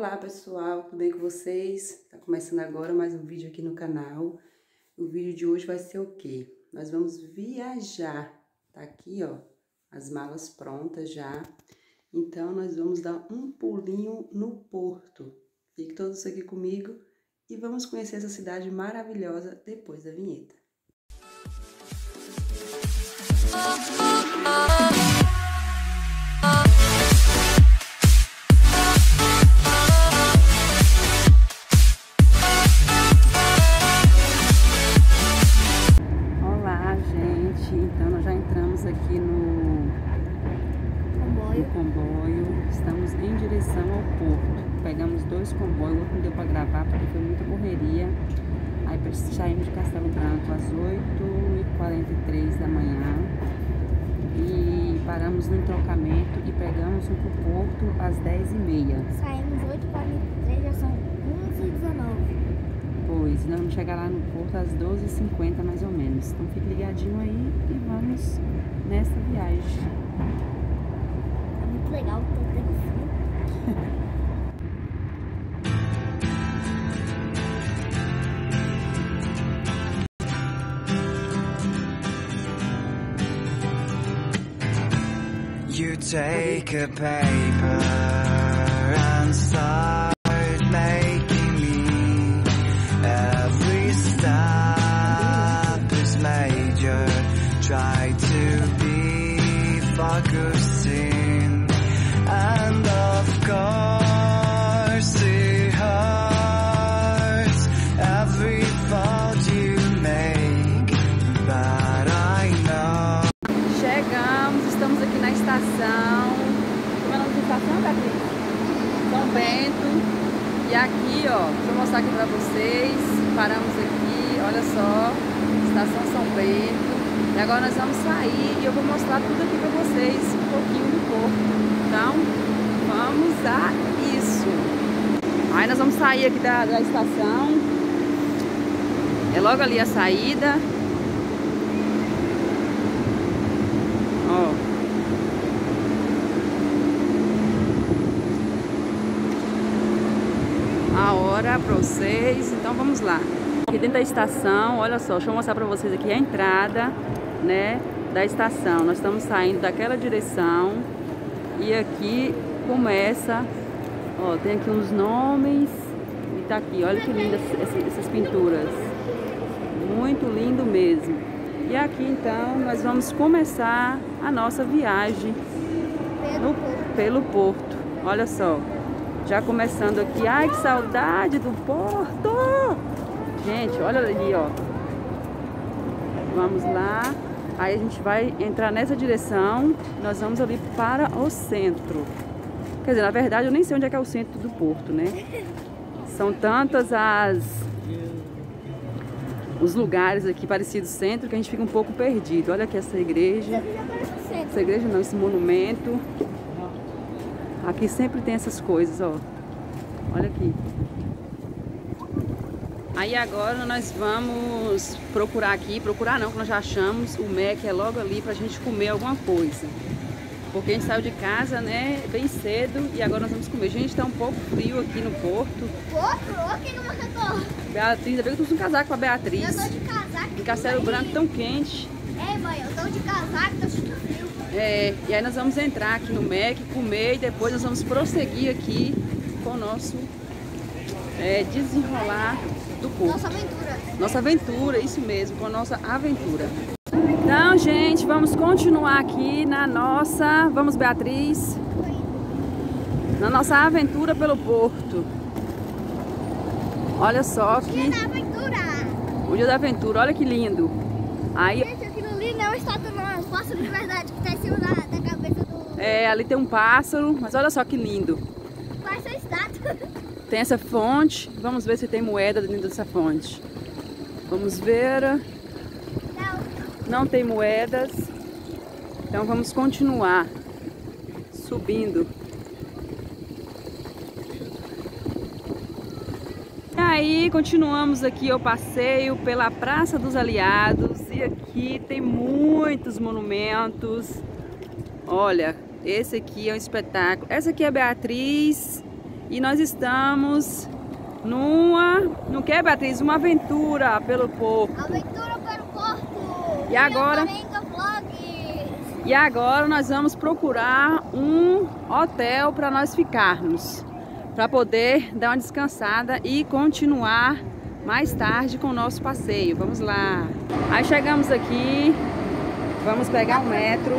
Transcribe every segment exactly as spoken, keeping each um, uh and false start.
Olá pessoal, tudo bem com vocês? Tá começando agora mais um vídeo aqui no canal. O vídeo de hoje vai ser o quê? Nós vamos viajar. Tá aqui, ó, as malas prontas já. Então nós vamos dar um pulinho no Porto. Fique todos aqui comigo e vamos conhecer essa cidade maravilhosa depois da vinheta. Então nós já entramos aqui no comboio. no comboio, estamos em direção ao Porto. Pegamos dois comboios, o outro não deu para gravar porque foi muita correria. Aí saímos de Castelo Branco às oito e quarenta e três da manhã e paramos no entrocamento e pegamos um para o Porto às dez e meia. Saímos oito e quarenta e três, já são onze e dezenove. Pois, nós vamos chegar lá no Porto às doze e cinquenta mais ou menos. Então fique ligadinho aí e vamos nessa viagem. É muito legal, tô tendo frio. You take a paper and start making me. Every step is major. Try to be focusing, and of course it hurts every thought you make, but I know. Chegamos, estamos aqui na estação. Como é o nome da estação, Beatriz? São Bento. E aqui, ó, deixa eu mostrar aqui pra vocês. Paramos aqui, olha só, estação São Bento. E agora nós vamos sair e eu vou mostrar tudo aqui pra vocês, um pouquinho do Porto. Então, vamos a isso. Aí nós vamos sair aqui da, da estação. É logo ali a saída. Ó. A hora para vocês, então vamos lá. Aqui dentro da estação, olha só, deixa eu mostrar para vocês aqui a entrada, né, da estação. Nós estamos saindo daquela direção e aqui começa, ó, tem aqui uns nomes e tá aqui, olha que lindas essas pinturas, muito lindo mesmo. E aqui então nós vamos começar a nossa viagem no, pelo Porto, olha só. Já começando aqui, ai que saudade do Porto! Gente, olha ali, ó. Vamos lá. Aí a gente vai entrar nessa direção. Nós vamos ali para o centro. Quer dizer, na verdade eu nem sei onde é que é o centro do Porto, né? São tantas as... os lugares aqui parecidos centro que a gente fica um pouco perdido. Olha aqui essa igreja. Essa igreja não, esse monumento. Aqui sempre tem essas coisas, ó. Olha aqui. Aí agora nós vamos procurar aqui, procurar não, que nós já achamos o Mac, é logo ali pra gente comer alguma coisa. Porque a gente saiu de casa, né, bem cedo e agora nós vamos comer. Gente, tá um pouco frio aqui no Porto. Porto? Aqui no Marcador. Beatriz, ainda bem que eu tô com um casaco com a Beatriz. Eu tô de casaco. Em Castelo Branco tão quente. É, mãe, eu tô de casaco, tô sentindo frio. É, e aí nós vamos entrar aqui no Mac, comer e depois nós vamos prosseguir aqui com o nosso é, desenrolar do Porto. Nossa aventura. Nossa aventura, isso mesmo, com a nossa aventura. Então, gente, vamos continuar aqui na nossa, vamos Beatriz, na nossa aventura pelo Porto. Olha só que... Dia da aventura. O dia da aventura, olha que lindo. Aí... Gente, aquilo ali não é estátua, não, é um pássaro de verdade que tá em cima da, da cabeça do... É, ali tem um pássaro, mas olha só que lindo. Vai ser estátua. Tem essa fonte, vamos ver se tem moeda dentro dessa fonte. Vamos ver. Não. Não tem moedas. Então vamos continuar subindo. E aí continuamos aqui o passeio pela Praça dos Aliados. E aqui tem muitos monumentos. Olha, esse aqui é um espetáculo. Essa aqui é a Beatriz E nós estamos numa... Não quer, Beatriz? Uma aventura pelo porto. Aventura pelo porto. E agora... E agora nós vamos procurar um hotel para nós ficarmos. Para poder dar uma descansada e continuar mais tarde com o nosso passeio. Vamos lá. Aí chegamos aqui. Vamos pegar o metro.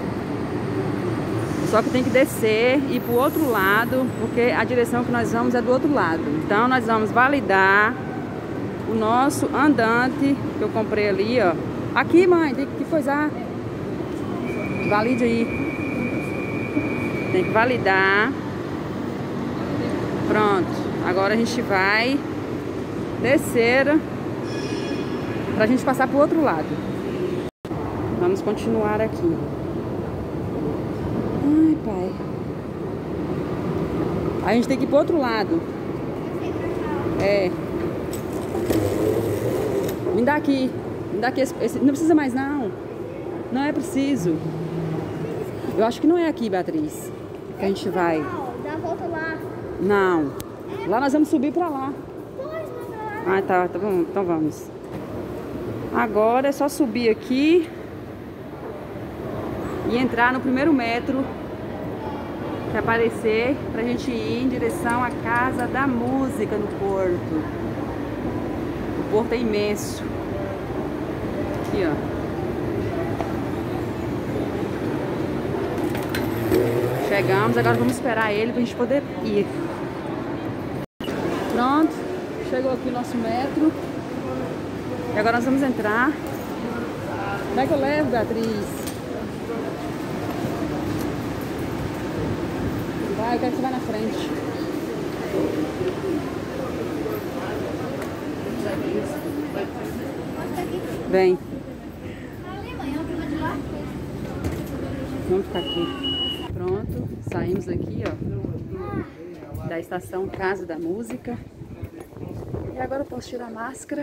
Só que tem que descer e ir para o outro lado, porque a direção que nós vamos é do outro lado. Então nós vamos validar o nosso andante que eu comprei ali, ó. Aqui, mãe, tem que coisar. Valide aí. Tem que validar. Pronto. Agora a gente vai descer para a gente passar para o outro lado. Vamos continuar aqui. Ai, pai. A gente tem que ir pro outro lado. É. Me dá aqui. Me dá aqui. Esse, esse, não precisa mais, não. Não é preciso. Eu acho que não é aqui, Beatriz, que a gente vai. Dá a volta lá. Não. Lá nós vamos subir pra lá. Ah, tá. Tá bom. Então vamos. Agora é só subir aqui e entrar no primeiro metro que aparecer pra gente ir em direção à Casa da Música no porto. O porto é imenso. Aqui, ó. Chegamos, agora vamos esperar ele pra gente poder ir. Pronto, chegou aqui o nosso metro. E agora nós vamos entrar. Como é que eu levo, Beatriz? Vai, eu quero que você vá na frente. Vem. Vamos ficar aqui. Pronto, saímos aqui, ó, da estação Casa da Música. E agora eu posso tirar a máscara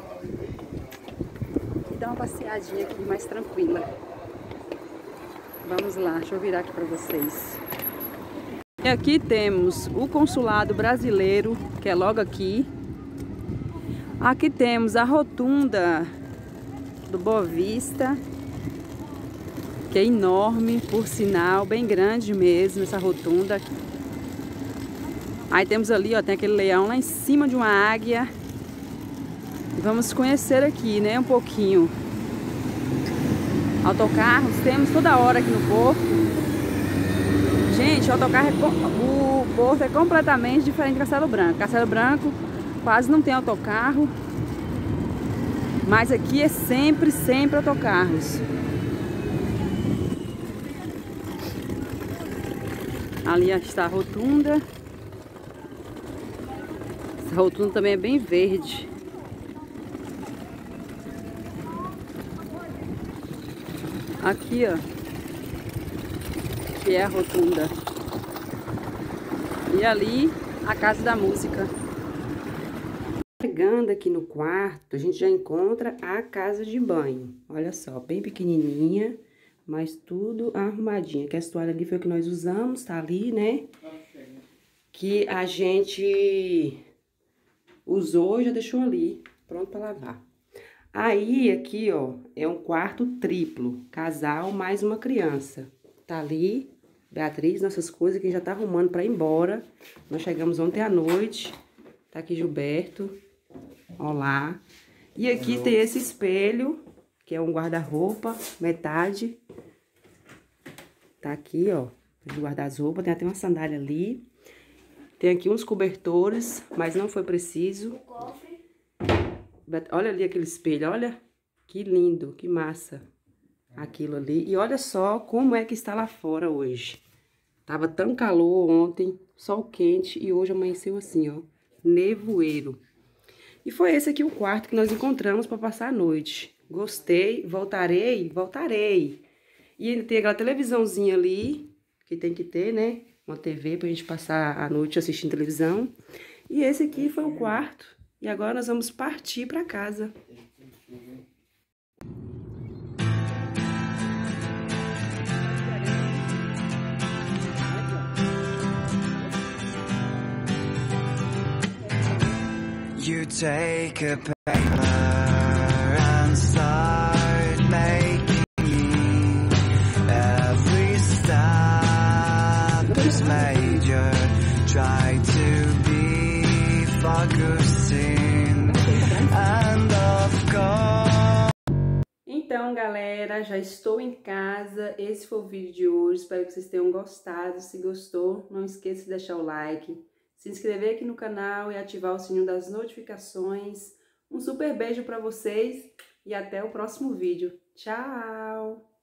e dar uma passeadinha aqui mais tranquila. Vamos lá, deixa eu virar aqui para vocês. E aqui temos o consulado brasileiro, que é logo aqui. Aqui temos a rotunda do Boa Vista, que é enorme, por sinal, bem grande mesmo essa rotunda. Aí temos ali, ó, tem aquele leão lá em cima de uma águia. Vamos conhecer aqui, né, um pouquinho. Autocarros temos toda hora aqui no porto. Gente, o autocarro, é, o porto é completamente diferente de Castelo Branco. Castelo Branco quase não tem autocarro, mas aqui é sempre, sempre autocarros. Ali está a rotunda. Essa rotunda também é bem verde. Aqui, ó, que é a rotunda. E ali, a Casa da Música. Chegando aqui no quarto, a gente já encontra a casa de banho. Olha só, bem pequenininha, mas tudo arrumadinho. Que a toalha ali foi o que nós usamos, tá ali, né? Que a gente usou e já deixou ali, pronto para lavar. Aí, aqui, ó, é um quarto triplo, casal mais uma criança. Tá ali, Beatriz, nossas coisas que a gente já tá arrumando para ir embora. Nós chegamos ontem à noite. Tá aqui Gilberto. Olá. E aqui tem esse espelho, que é um guarda-roupa, metade. Tá aqui, ó, de guardar as roupas. Tem até uma sandália ali. Tem aqui uns cobertores, mas não foi preciso. Olha ali aquele espelho, olha. Que lindo, que massa. Aquilo ali. E olha só como é que está lá fora hoje. Tava tão calor ontem, sol quente, e hoje amanheceu assim, ó, nevoeiro. E foi esse aqui o quarto que nós encontramos para passar a noite. Gostei, voltarei, voltarei. E ele tem aquela televisãozinha ali, que tem que ter, né? Uma T V pra gente passar a noite assistindo televisão. E esse aqui foi o quarto. E agora nós vamos partir para casa. You take a paper and start making me. Every step is major. Try to be focusing and of course. Então, galera, já estou em casa. Esse foi o vídeo de hoje. Espero que vocês tenham gostado. Se gostou, não esqueça de deixar o like, se inscrever aqui no canal e ativar o sininho das notificações. Um super beijo para vocês e até o próximo vídeo. Tchau!